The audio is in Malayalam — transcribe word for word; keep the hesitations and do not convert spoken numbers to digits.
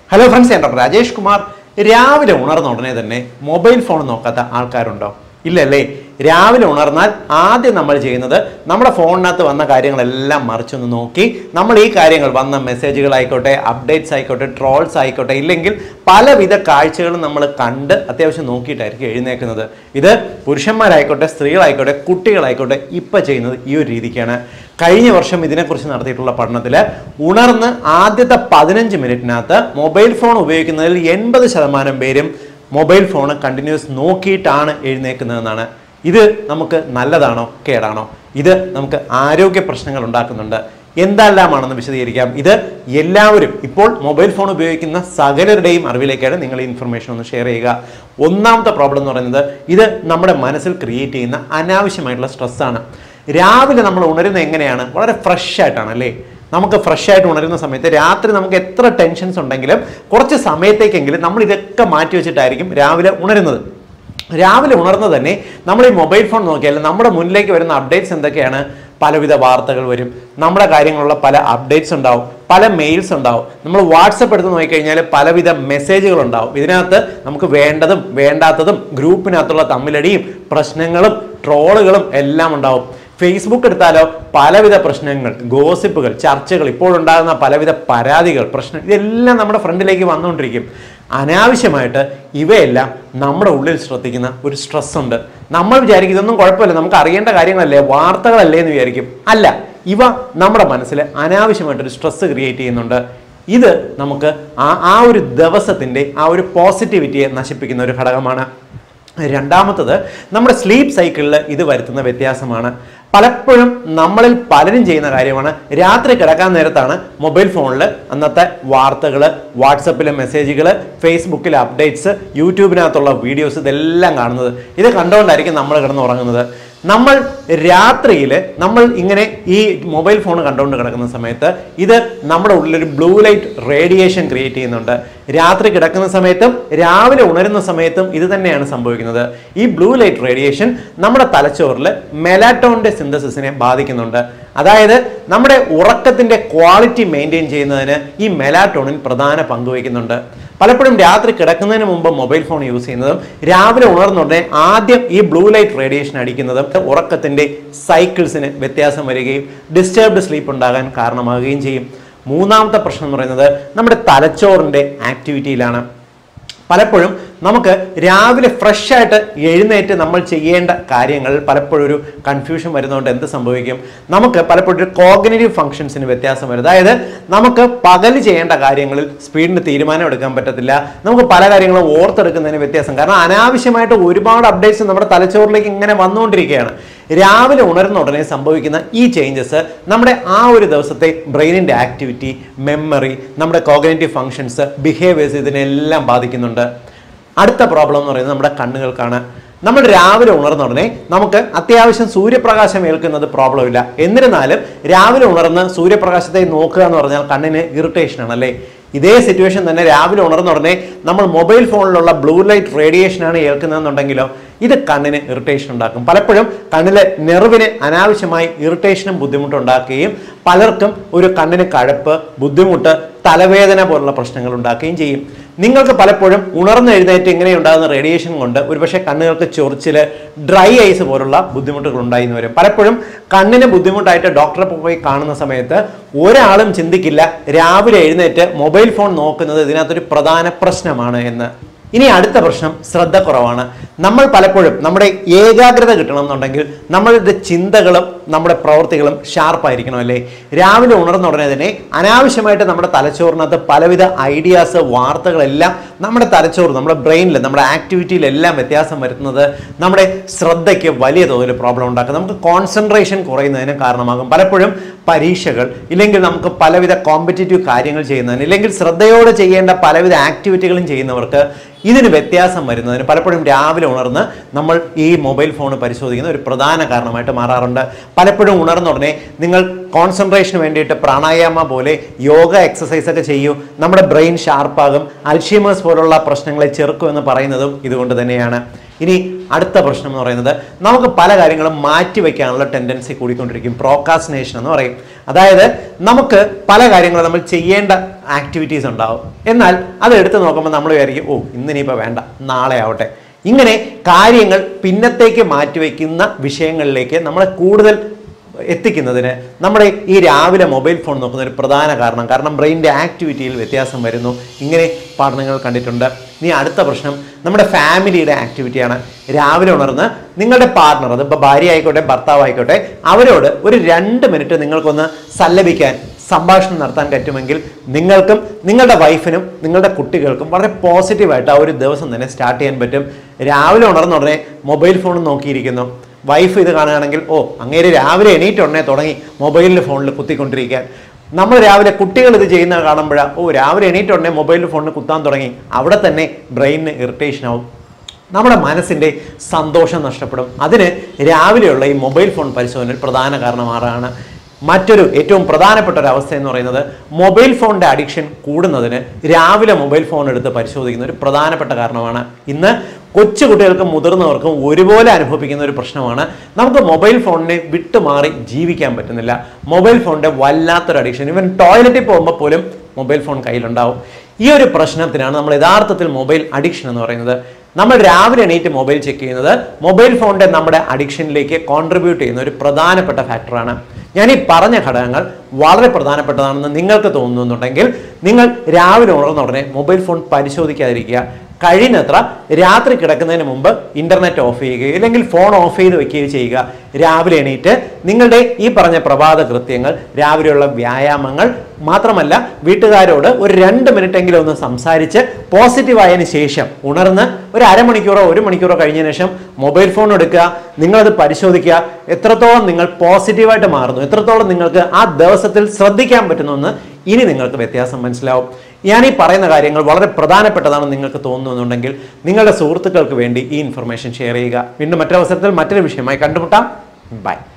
ഹലോ ഫ്രണ്ട്സ്, ഞാൻ ഡോക്ടർ രാജേഷ് കുമാർ. രാവിലെ ഉണർന്ന ഉടനെ തന്നെ മൊബൈൽ ഫോൺ നോക്കാത്ത ആൾക്കാരുണ്ടോ? ഇല്ലല്ലേ. രാവിലെ ഉണർന്നാൽ ആദ്യം നമ്മൾ ചെയ്യുന്നത് നമ്മുടെ ഫോണിനകത്ത് വന്ന കാര്യങ്ങളെല്ലാം മറിച്ചൊന്ന് നോക്കി നമ്മൾ ഈ കാര്യങ്ങൾ വന്ന മെസ്സേജുകളായിക്കോട്ടെ, അപ്ഡേറ്റ്സ് ആയിക്കോട്ടെ, ട്രോൾസ് ആയിക്കോട്ടെ, ഇല്ലെങ്കിൽ പലവിധ കാഴ്ചകളും നമ്മൾ കണ്ട് അത്യാവശ്യം നോക്കിയിട്ടായിരിക്കും എഴുന്നേക്കുന്നത്. ഇത് പുരുഷന്മാരായിക്കോട്ടെ, സ്ത്രീകളായിക്കോട്ടെ, കുട്ടികളായിക്കോട്ടെ ഇപ്പം ചെയ്യുന്നത് ഈ ഒരു രീതിക്കാണ്. കഴിഞ്ഞ വർഷം ഇതിനെക്കുറിച്ച് നടത്തിയിട്ടുള്ള പഠനത്തിൽ ഉണർന്ന് ആദ്യത്തെ പതിനഞ്ച് മിനിറ്റിനകത്ത് മൊബൈൽ ഫോൺ ഉപയോഗിക്കുന്നതിൽ എൺപത് ശതമാനം പേരും മൊബൈൽ ഫോൺ കണ്ടിന്യൂസ് നോക്കിയിട്ടാണ് എഴുന്നേക്കുന്നതെന്നാണ്. ഇത് നമുക്ക് നല്ലതാണോ കേടാണോ? ഇത് നമുക്ക് ആരോഗ്യ പ്രശ്നങ്ങൾ ഉണ്ടാക്കുന്നുണ്ട്. എന്തെല്ലാമാണെന്ന് വിശദീകരിക്കാം. ഇത് എല്ലാവരും ഇപ്പോൾ മൊബൈൽ ഫോൺ ഉപയോഗിക്കുന്ന സകലരുടെയും അറിവിലേക്കാണ് നിങ്ങൾ ഈ ഇൻഫർമേഷൻ ഒന്ന് ഷെയർ ചെയ്യുക. ഒന്നാമത്തെ പ്രോബ്ലം എന്ന് പറയുന്നത് ഇത് നമ്മുടെ മനസ്സിൽ ക്രിയേറ്റ് ചെയ്യുന്ന അനാവശ്യമായിട്ടുള്ള സ്ട്രെസ്സാണ്. രാവിലെ നമ്മൾ ഉണരുന്നത് എങ്ങനെയാണ്? വളരെ ഫ്രഷ് ആയിട്ടാണ് അല്ലേ? നമുക്ക് ഫ്രഷ് ആയിട്ട് ഉണരുന്ന സമയത്ത് രാത്രി നമുക്ക് എത്ര ടെൻഷൻസ് ഉണ്ടെങ്കിലും കുറച്ച് സമയത്തേക്കെങ്കിലും നമ്മൾ ഇതൊക്കെ മാറ്റി വെച്ചിട്ടായിരിക്കും രാവിലെ ഉണരുന്നത്. രാവിലെ ഉണർന്ന് തന്നെ നമ്മൾ ഈ മൊബൈൽ ഫോൺ നോക്കിയാൽ നമ്മുടെ മുന്നിലേക്ക് വരുന്ന അപ്ഡേറ്റ്സ് എന്തൊക്കെയാണ്? പലവിധ വാർത്തകൾ വരും, നമ്മുടെ കാര്യങ്ങളുള്ള പല അപ്ഡേറ്റ്സ് ഉണ്ടാവും, പല മെയിൽസ് ഉണ്ടാവും. നമ്മൾ വാട്സപ്പ് എടുത്ത് നോക്കിക്കഴിഞ്ഞാൽ പലവിധ മെസ്സേജുകൾ ഉണ്ടാവും. ഇതിനകത്ത് നമുക്ക് വേണ്ടതും വേണ്ടാത്തതും ഗ്രൂപ്പിനകത്തുള്ള തമ്മിലടിയും പ്രശ്നങ്ങളും ട്രോളുകളും എല്ലാം ഉണ്ടാവും. ഫേസ്ബുക്ക് എടുത്താലോ പലവിധ പ്രശ്നങ്ങൾ, ഗോസിപ്പുകൾ, ചർച്ചകൾ, ഇപ്പോഴുണ്ടാകുന്ന പലവിധ പരാതികൾ, പ്രശ്നം, ഇതെല്ലാം നമ്മുടെ ഫ്രണ്ടിലേക്ക് വന്നുകൊണ്ടിരിക്കും. അനാവശ്യമായിട്ട് ഇവയെല്ലാം നമ്മുടെ ഉള്ളിൽ ശ്രദ്ധിക്കുന്ന ഒരു സ്ട്രെസ് ഉണ്ട്. നമ്മൾ വിചാരിക്കും ഇതൊന്നും കുഴപ്പമില്ല, നമുക്ക് അറിയേണ്ട കാര്യങ്ങളല്ലേ, വാർത്തകളല്ലേ എന്ന് വിചാരിക്കും. അല്ല, ഇവ നമ്മുടെ മനസ്സിൽ അനാവശ്യമായിട്ടൊരു സ്ട്രെസ് ക്രിയേറ്റ് ചെയ്യുന്നുണ്ട്. ഇത് നമുക്ക് ആ ആ ഒരു ദിവസത്തിൻ്റെ ആ ഒരു പോസിറ്റിവിറ്റിയെ നശിപ്പിക്കുന്ന ഒരു ഘടകമാണ്. രണ്ടാമത്തത് നമ്മുടെ സ്ലീപ്പ് സൈക്കിളിൽ ഇത് വരുത്തുന്ന വ്യത്യാസമാണ്. പലപ്പോഴും നമ്മളിൽ പലരും ചെയ്യുന്ന കാര്യമാണ് രാത്രി കിടക്കാൻ നേരത്താണ് മൊബൈൽ ഫോണിൽ അന്നത്തെ വാർത്തകൾ, വാട്സപ്പിലെ മെസ്സേജുകൾ, ഫേസ്ബുക്കിലെ അപ്ഡേറ്റ്സ്, യൂട്യൂബിനകത്തുള്ള വീഡിയോസ് ഇതെല്ലാം കാണുന്നത്. ഇത് കണ്ടുകൊണ്ടായിരിക്കും നമ്മൾ കിടന്ന് ഉറങ്ങുന്നത്. നമ്മൾ രാത്രിയിൽ നമ്മൾ ഇങ്ങനെ ഈ മൊബൈൽ ഫോൺ കണ്ടുകൊണ്ട് കിടക്കുന്ന സമയത്ത് ഇത് നമ്മുടെ ഉള്ളിലൊരു ബ്ലൂ ലൈറ്റ് റേഡിയേഷൻ ക്രിയേറ്റ് ചെയ്യുന്നുണ്ട്. രാത്രി കിടക്കുന്ന സമയത്തും രാവിലെ ഉണരുന്ന സമയത്തും ഇത് തന്നെയാണ് സംഭവിക്കുന്നത്. ഈ ബ്ലൂ ലൈറ്റ് റേഡിയേഷൻ നമ്മുടെ തലച്ചോറിൽ മെലാറ്റോണിന്റെ സിന്തസിസിനെ ബാധിക്കുന്നുണ്ട്. അതായത് നമ്മുടെ ഉറക്കത്തിന്റെ ക്വാളിറ്റി മെയിൻറ്റെയിൻ ചെയ്യുന്നതിന് ഈ മെലാറ്റോണിൻ പ്രധാന പങ്ക് വഹിക്കുന്നുണ്ട്. പലപ്പോഴും രാത്രി കിടക്കുന്നതിന് മുമ്പ് മൊബൈൽ ഫോൺ യൂസ് ചെയ്യുന്നതും രാവിലെ ഉണർന്നുടനെ ആദ്യം ഈ ബ്ലൂ ലൈറ്റ് റേഡിയേഷൻ അടിക്കുന്നതും ഉറക്കത്തിന്റെ സൈക്കിൾസിന് വ്യത്യാസം വരികയും ഡിസ്റ്റർബ്ഡ് സ്ലീപ്പ് ഉണ്ടാകാൻ കാരണമാകുകയും ചെയ്യും. മൂന്നാമത്തെ പ്രശ്നം എന്ന് പറയുന്നത് നമ്മുടെ തലച്ചോറിന്റെ ആക്ടിവിറ്റിയിലാണ്. പലപ്പോഴും നമുക്ക് രാവിലെ ഫ്രഷ് ആയിട്ട് എഴുന്നേറ്റ് നമ്മൾ ചെയ്യേണ്ട കാര്യങ്ങൾ പലപ്പോഴും ഒരു കൺഫ്യൂഷൻ വരുന്നതുകൊണ്ട് എന്ത് സംഭവിക്കും? നമുക്ക് പലപ്പോഴും ഒരു കോഗ്നിറ്റീവ് ഫംഗ്ഷൻസിന് വ്യത്യാസം വരും. അതായത് നമുക്ക് പകൽ ചെയ്യേണ്ട കാര്യങ്ങളിൽ സ്പീഡിന് തീരുമാനം എടുക്കാൻ പറ്റത്തില്ല. നമുക്ക് പല കാര്യങ്ങളും ഓർത്തെടുക്കുന്നതിന് വ്യത്യാസം. കാരണം അനാവശ്യമായിട്ട് ഒരുപാട് അപ്ഡേറ്റ്സ് നമ്മുടെ തലച്ചോറിലേക്ക് ഇങ്ങനെ വന്നുകൊണ്ടിരിക്കുകയാണ്. രാവിലെ ഉണർന്ന ഉടനെ സംഭവിക്കുന്ന ഈ ചേഞ്ചസ് നമ്മുടെ ആ ഒരു ദിവസത്തെ ബ്രെയിനിൻ്റെ ആക്ടിവിറ്റി, മെമ്മറി, നമ്മുടെ കോഗ്നിറ്റീവ് ഫങ്ഷൻസ്, ബിഹേവിയേഴ്സ് ഇതിനെല്ലാം ബാധിക്കുന്നുണ്ട്. അടുത്ത പ്രോബ്ലം എന്ന് പറയുന്നത് നമ്മുടെ കണ്ണുകൾക്കാണ്. നമ്മൾ രാവിലെ ഉണർന്ന ഉടനെ നമുക്ക് അത്യാവശ്യം സൂര്യപ്രകാശം ഏൽക്കുന്നത് പ്രോബ്ലം ഇല്ല. എന്നിരുന്നാലും രാവിലെ ഉണർന്ന് സൂര്യപ്രകാശത്തെ നോക്കുക എന്ന് പറഞ്ഞാൽ കണ്ണിന് ഇറിറ്റേഷൻ ആണ് അല്ലേ? ഇതേ സിറ്റുവേഷൻ തന്നെ രാവിലെ ഉണർന്ന ഉടനെ നമ്മൾ മൊബൈൽ ഫോണിലുള്ള ബ്ലൂ ലൈറ്റ് റേഡിയേഷനാണ് ഏൽക്കുന്നതെന്നുണ്ടെങ്കിലോ ഇത് കണ്ണിന് ഇറിറ്റേഷൻ ഉണ്ടാക്കും. പലപ്പോഴും കണ്ണിലെ നെർവിന് അനാവശ്യമായി ഇറിറ്റേഷനും ബുദ്ധിമുട്ടും ഉണ്ടാക്കുകയും പലർക്കും ഒരു കണ്ണിന് കഴപ്പ്, ബുദ്ധിമുട്ട്, തലവേദന പോലുള്ള പ്രശ്നങ്ങൾ ഉണ്ടാക്കുകയും ചെയ്യും. നിങ്ങൾക്ക് പലപ്പോഴും ഉണർന്ന് എഴുന്നേറ്റ് ഇങ്ങനെ ഉണ്ടാകുന്ന റേഡിയേഷൻ കൊണ്ട് ഒരുപക്ഷെ കണ്ണുകൾക്ക് ചൊറിച്ചിൽ, ഡ്രൈ ഐസ് പോലുള്ള ബുദ്ധിമുട്ടുകൾ ഉണ്ടായിന്ന് വരും. പലപ്പോഴും കണ്ണിന് ബുദ്ധിമുട്ടായിട്ട് ഡോക്ടറെ പോയി കാണുന്ന സമയത്ത് ഒരാളും ചിന്തിക്കില്ല രാവിലെ എഴുന്നേറ്റ് മൊബൈൽ ഫോൺ നോക്കുന്നത് ഇതിനകത്തൊരു പ്രധാന പ്രശ്നമാണ് എന്ന്. ഇനി അടുത്ത പ്രശ്നം ശ്രദ്ധ കുറവാണ്. നമ്മൾ പലപ്പോഴും നമ്മുടെ ഏകാഗ്രത കിട്ടണം എന്നുണ്ടെങ്കിൽ നമ്മളുടെ ചിന്തകളും നമ്മുടെ പ്രവൃത്തികളും ഷാർപ്പായിരിക്കണം അല്ലേ? രാവിലെ ഉണർന്ന ഉടനെ തന്നെ അനാവശ്യമായിട്ട് നമ്മുടെ തലച്ചോറിനകത്ത് പലവിധ ഐഡിയാസ്, വാർത്തകളെല്ലാം നമ്മുടെ തലച്ചോറ്, നമ്മുടെ ബ്രെയിനിൽ, നമ്മുടെ ആക്ടിവിറ്റിയിലെല്ലാം വ്യത്യാസം വരുത്തുന്നത് നമ്മുടെ ശ്രദ്ധയ്ക്ക് വലിയ തോതിൽ പ്രോബ്ലം ഉണ്ടാക്കും. നമുക്ക് കോൺസെൻട്രേഷൻ കുറയുന്നതിന് കാരണമാകും. പലപ്പോഴും പരീക്ഷകൾ, ഇല്ലെങ്കിൽ നമുക്ക് പലവിധ കോമ്പറ്റേറ്റീവ് കാര്യങ്ങൾ ചെയ്യുന്നതിന്, ഇല്ലെങ്കിൽ ശ്രദ്ധയോടെ ചെയ്യേണ്ട പലവിധ ആക്ടിവിറ്റികളും ചെയ്യുന്നവർക്ക് ഇതിന് വ്യത്യാസം വരുന്നതിന് പലപ്പോഴും രാവിലെ ഉണർന്ന് നമ്മൾ ഈ മൊബൈൽ ഫോൺ പരിശോധിക്കുന്ന ഒരു പ്രധാന കാരണമായിട്ട് മാറാറുണ്ട്. പലപ്പോഴും ഉണർന്ന ഉടനെ നിങ്ങൾ കോൺസെൻട്രേഷന് വേണ്ടിയിട്ട് പ്രാണായാമ പോലെ യോഗ എക്സസൈസ് ഒക്കെ ചെയ്യൂ, നമ്മുടെ ബ്രെയിൻ ഷാർപ്പാകും, അൽഷീമേഴ്സ് പോലുള്ള പ്രശ്നങ്ങളെ ചെറുക്കും എന്ന് പറയുന്നതും ഇതുകൊണ്ട് തന്നെയാണ്. ഇനി അടുത്ത പ്രശ്നം എന്ന് പറയുന്നത് നമുക്ക് പല കാര്യങ്ങളും മാറ്റി വയ്ക്കാനുള്ള ടെൻഡൻസി കൂടിക്കൊണ്ടിരിക്കും. പ്രോക്കാസ്റ്റിനേഷൻ എന്ന് പറയും. അതായത് നമുക്ക് പല കാര്യങ്ങളും നമ്മൾ ചെയ്യേണ്ട ആക്ടിവിറ്റീസ് ഉണ്ടാവും, എന്നാൽ അത് എടുത്ത് നോക്കുമ്പോൾ നമ്മൾ വിചാരിക്കും ഓ ഇന്നിനിപ്പോൾ വേണ്ട, നാളെ ആവട്ടെ. ഇങ്ങനെ കാര്യങ്ങൾ പിന്നത്തേക്ക് മാറ്റിവെക്കുന്ന വിഷയങ്ങളിലേക്ക് നമ്മളെ കൂടുതൽ എത്തിക്കുന്നതിന് നമ്മുടെ ഈ രാവിലെ മൊബൈൽ ഫോൺ നോക്കുന്ന ഒരു പ്രധാന കാരണം കാരണം ബ്രെയിനിൻ്റെ ആക്ടിവിറ്റിയിൽ വ്യത്യാസം വരുന്നു. ഇങ്ങനെ പഠനങ്ങൾ കണ്ടിട്ടുണ്ട്. ഇനി അടുത്ത പ്രശ്നം നമ്മുടെ ഫാമിലിയുടെ ആക്ടിവിറ്റിയാണ്. രാവിലെ ഉണർന്ന് നിങ്ങളുടെ പാർട്ണർ, അതിപ്പോൾ ഭാര്യ ആയിക്കോട്ടെ ഭർത്താവ് ആയിക്കോട്ടെ, അവരോട് ഒരു രണ്ട് മിനിറ്റ് നിങ്ങൾക്കൊന്ന് സല്ലപിക്കാൻ, സംഭാഷണം നടത്താൻ പറ്റുമെങ്കിൽ നിങ്ങൾക്കും നിങ്ങളുടെ വൈഫിനും നിങ്ങളുടെ കുട്ടികൾക്കും വളരെ പോസിറ്റീവായിട്ട് ആ ഒരു ദിവസം തന്നെ സ്റ്റാർട്ട് ചെയ്യാൻ പറ്റും. രാവിലെ ഉണർന്ന ഉടനെ മൊബൈൽ ഫോൺ നോക്കിയിരിക്കുന്നു, വൈഫ് ഇത് കാണുകയാണെങ്കിൽ ഓ അങ്ങേര് രാവിലെ എണീറ്റ് ഉടനെ തുടങ്ങി മൊബൈലിൽ ഫോണിൽ കുത്തിക്കൊണ്ടിരിക്കാൻ. നമ്മൾ രാവിലെ കുട്ടികൾ ഇത് ചെയ്യുന്ന കാണുമ്പോഴാണ് ഓ രാവിലെ എണീറ്റ് ഉടനെ മൊബൈലിൽ ഫോണിൽ കുത്താൻ തുടങ്ങി. അവിടെ തന്നെ ബ്രെയിനിന് ഇറിറ്റേഷൻ ആവും, നമ്മുടെ മനസ്സിൻ്റെ സന്തോഷം നഷ്ടപ്പെടും. അതിന് രാവിലെയുള്ള ഈ മൊബൈൽ ഫോൺ പരിശോധന പ്രധാന കാരണമാറാണ്. മറ്റൊരു ഏറ്റവും പ്രധാനപ്പെട്ട ഒരു അവസ്ഥ എന്ന് പറയുന്നത് മൊബൈൽ ഫോണിൻ്റെ അഡിക്ഷൻ കൂടുന്നതിന് രാവിലെ മൊബൈൽ ഫോൺ എടുത്ത് പരിശോധിക്കുന്ന ഒരു പ്രധാനപ്പെട്ട കാരണമാണ്. ഇന്ന് കൊച്ചു കുട്ടികൾക്കും മുതിർന്നവർക്കും ഒരുപോലെ അനുഭവിക്കുന്ന ഒരു പ്രശ്നമാണ്. നമുക്ക് മൊബൈൽ ഫോണിനെ വിട്ടുമാറി ജീവിക്കാൻ പറ്റുന്നില്ല. മൊബൈൽ ഫോണിൻ്റെ വല്ലാത്തൊരു അഡിക്ഷൻ. ഇവൻ ടോയ്ലറ്റിൽ പോകുമ്പോൾ പോലും മൊബൈൽ ഫോൺ കയ്യിലുണ്ടാവും. ഈ ഒരു പ്രശ്നത്തിനാണ് നമ്മൾ യഥാർത്ഥത്തിൽ മൊബൈൽ അഡിക്ഷൻ എന്ന് പറയുന്നത്. നമ്മൾ രാവിലെ എണീറ്റ് മൊബൈൽ ചെക്ക് ചെയ്യുന്നത് മൊബൈൽ ഫോണിൻ്റെ നമ്മുടെ അഡിക്ഷനിലേക്ക് കോൺട്രിബ്യൂട്ട് ചെയ്യുന്ന ഒരു പ്രധാനപ്പെട്ട ഫാക്ടറാണ്. ഞാൻ ഈ പറഞ്ഞ ഘടകങ്ങൾ വളരെ പ്രധാനപ്പെട്ടതാണെന്ന് നിങ്ങൾക്ക് തോന്നുന്നുണ്ടെങ്കിൽ നിങ്ങൾ രാവിലെ ഉണർന്ന ഉടനെ മൊബൈൽ ഫോൺ പരിശോധിക്കാതിരിക്കുക. കഴിയുന്നത്ര രാത്രി കിടക്കുന്നതിന് മുമ്പ് ഇന്റർനെറ്റ് ഓഫ് ചെയ്യുകയോ അല്ലെങ്കിൽ ഫോൺ ഓഫ് ചെയ്ത് വെക്കുകയോ ചെയ്യുക. രാവിലെ എണീറ്റ് നിങ്ങളുടെ ഈ പറഞ്ഞ പ്രഭാത കൃത്യങ്ങൾ, രാവിലെയുള്ള വ്യായാമങ്ങൾ, മാത്രമല്ല വീട്ടുകാരോട് ഒരു രണ്ട് മിനിറ്റ് എങ്കിലും ഒന്ന് സംസാരിച്ച് പോസിറ്റീവായതിനു ശേഷം ഉണർന്ന് ഒരു അരമണിക്കൂറോ ഒരു മണിക്കൂറോ കഴിഞ്ഞതിന് ശേഷം മൊബൈൽ ഫോൺ എടുക്കുക, നിങ്ങളത് പരിശോധിക്കുക. എത്രത്തോളം നിങ്ങൾ പോസിറ്റീവായിട്ട് മാറുന്നു, എത്രത്തോളം നിങ്ങൾക്ക് ആ ദിവസത്തിൽ ശ്രദ്ധിക്കാൻ പറ്റുന്നു ഇനി നിങ്ങൾക്ക് വ്യത്യാസം മനസ്സിലാവും. ഞാൻ ഈ പറയുന്ന കാര്യങ്ങൾ വളരെ പ്രധാനപ്പെട്ടതാണെന്ന് നിങ്ങൾക്ക് തോന്നുന്നുണ്ടെങ്കിൽ നിങ്ങളുടെ സുഹൃത്തുക്കൾക്ക് വേണ്ടി ഈ ഇൻഫർമേഷൻ ഷെയർ ചെയ്യുക. വീണ്ടും മറ്റൊരവസരത്തിൽ മറ്റൊരു വിഷയമായി കണ്ടുമുട്ടാം. ബൈ.